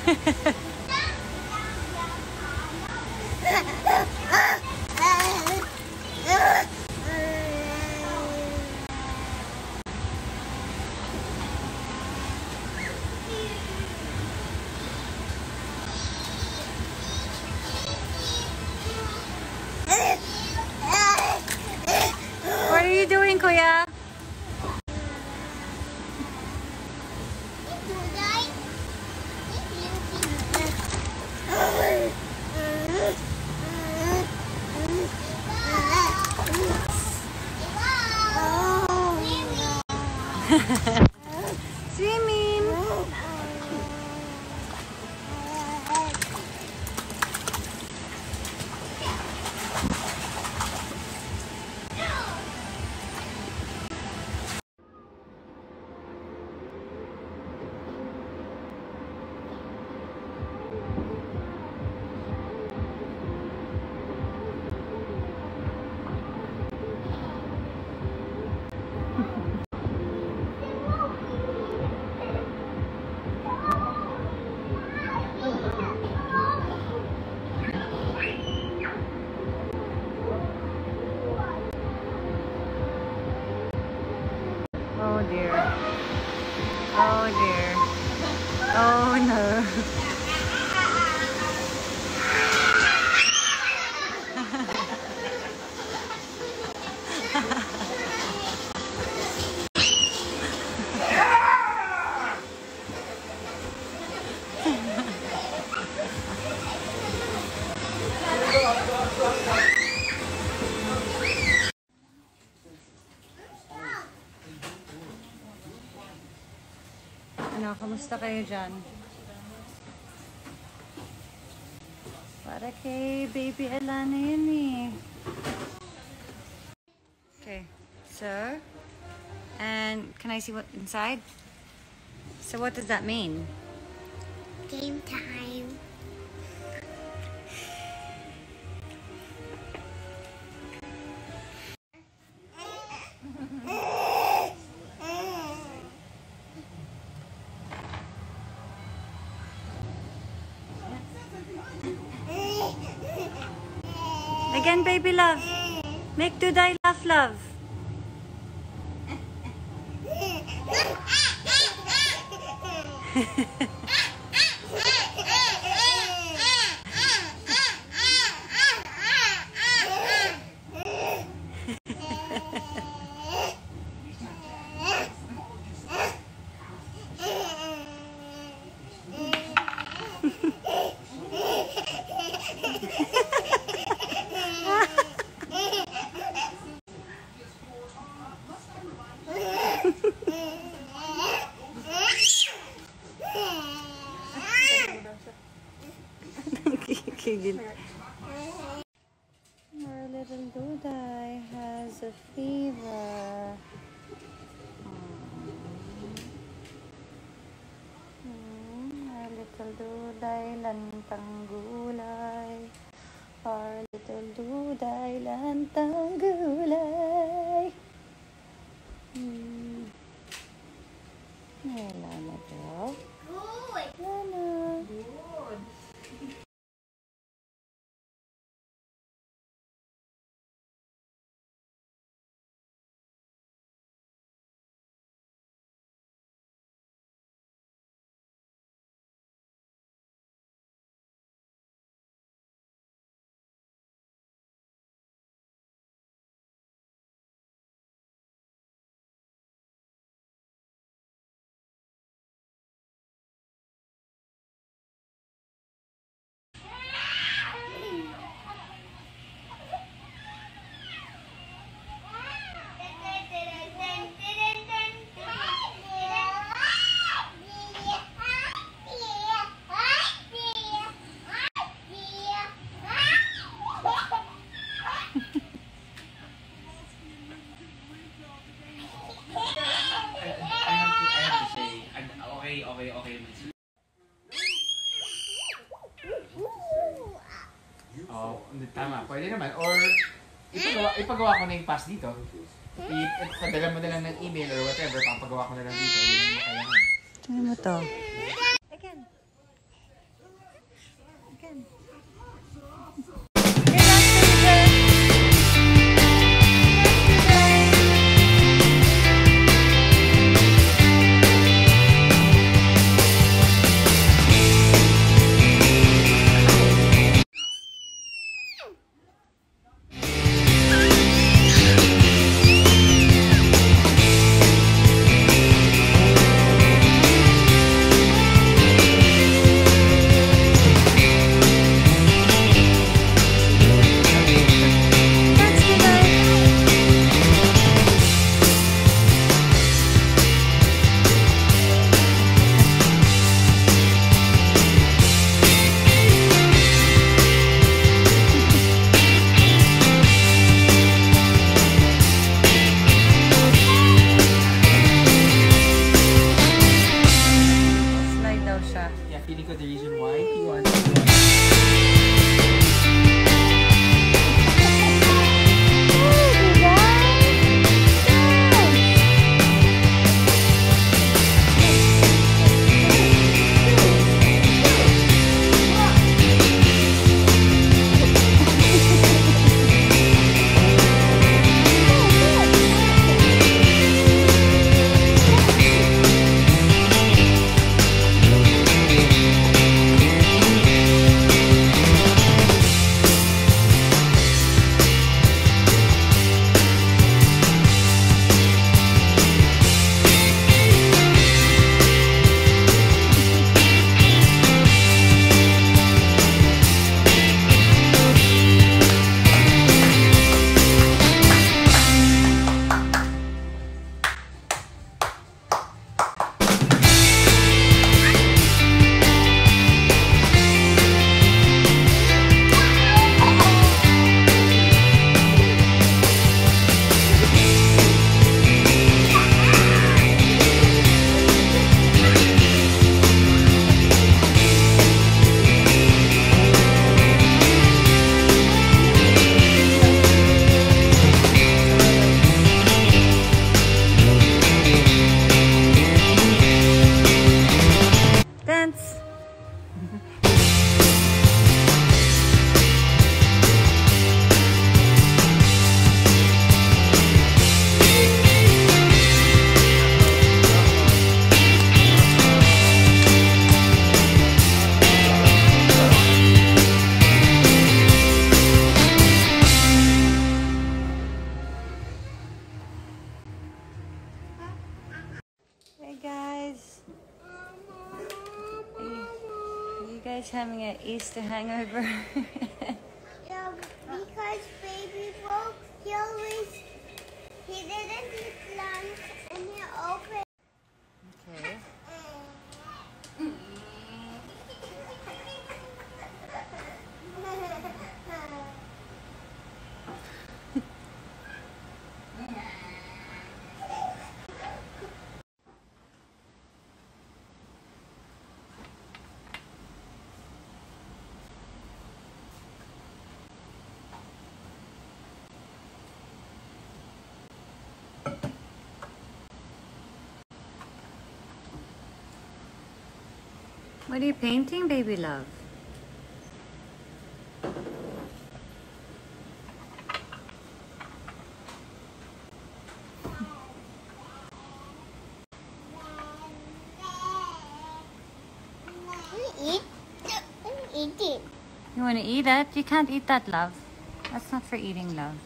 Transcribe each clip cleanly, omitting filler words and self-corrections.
What are you doing, Kuya? Swimming. Oh dear. Oh dear. Oh no. Ano, kamusta kayo dyan? Para kay baby Alana yun eh. Okay, so, and can I see what inside? So what does that mean? Game time. Again, baby love. Make Duday laugh, love. Our little Duday has a fever. Our little Duday, lantang gulay. Our little Duday, lantang gulay. Wala na daw. Good. Wala. Good. Okay. Oh, tama. Pwede naman. Or, ipagawa ko na yung pass dito. Ipadala mo na lang ng email or whatever. Papagawa ko na lang dito. Yun ang makailangan. Tingnan mo to. Again. guys? Are you guys having an Easter hangover? Yeah, because baby broke, he didn't eat lunch and he opened. Okay. What are you painting, baby love? Eat it. You want to eat it? You can't eat that, love. That's not for eating, love.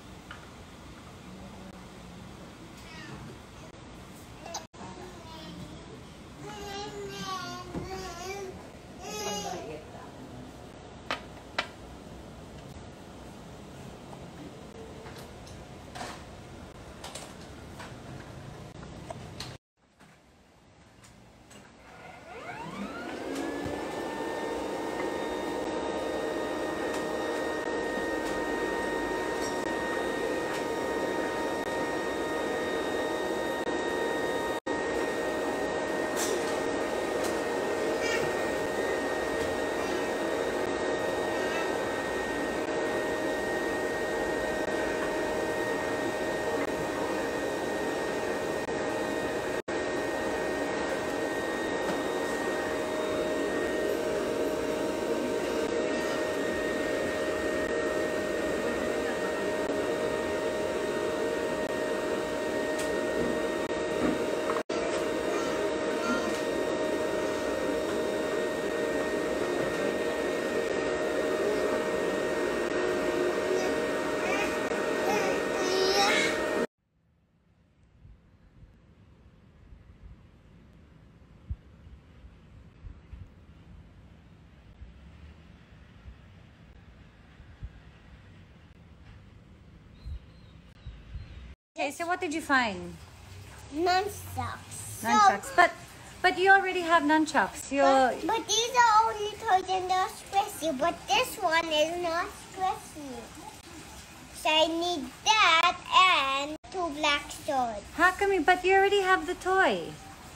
Okay, so what did you find? Nunchucks. Nunchucks. But you already have nunchucks. But these are only toys and they're squishy. But this one is not squishy. So I need that and 2 black swords. How come you? But you already have the toy.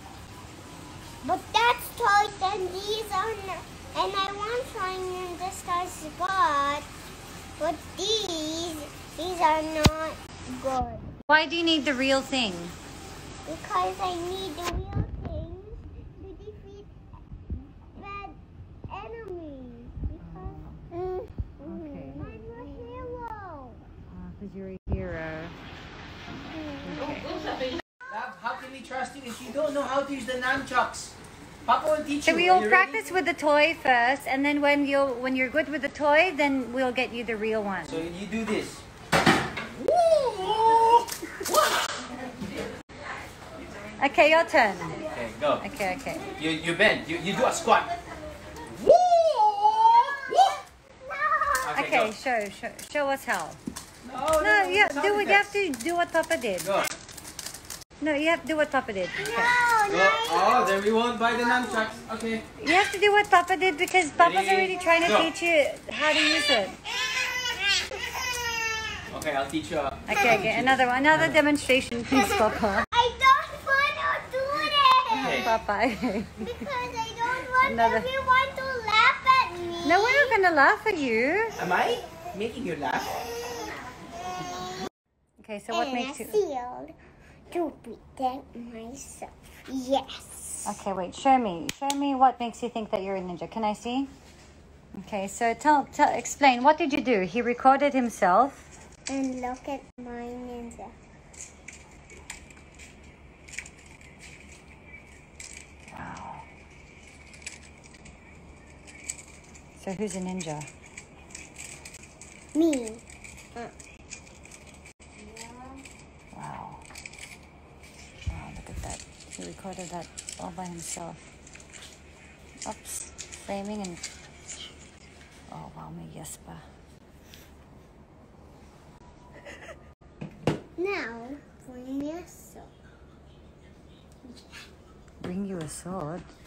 But that's toys and these are not. And I want trying in this guy's spot. But these are not good. Why do you need the real thing? Because I need the real things to defeat bad enemies. Because Okay. I'm a hero. Because you're a hero. Love, how can we trust you if you don't know how to use the nunchucks? Papa will teach So you. we Are will you practice ready? with the toy first, and then when you're good with the toy, then we'll get you the real one. So you do this. Okay, your turn. Okay, go. Okay. You bend. You do a squat. Okay, go. show us how. No, You it's not do the what you have best. to do what Papa did. Go. No, you have to do what Papa did. Okay. Go. Oh, then we won't buy the nunchucks. Okay. You have to do what Papa did because Papa's Ready? already trying to Go. teach you how to use it. Okay, I'll teach you. Okay. Another demonstration, please, Papa. I don't want to do this. Okay. Papa. Because I don't want Another- everyone to laugh at me. No, we're not gonna laugh at you. Am I making you laugh? Okay, so what and makes a you? shield to protect myself. Yes. Okay, wait. Show me what makes you think that you're a ninja. Can I see? Okay, so explain. What did you do? He recorded himself. And look at my ninja. Wow. So who's a ninja? Me. Wow. Wow, look at that. He recorded that all by himself. Oops. Framing and... Oh, wow, may yes pa. Now, bring me a soap. Bring you a sword.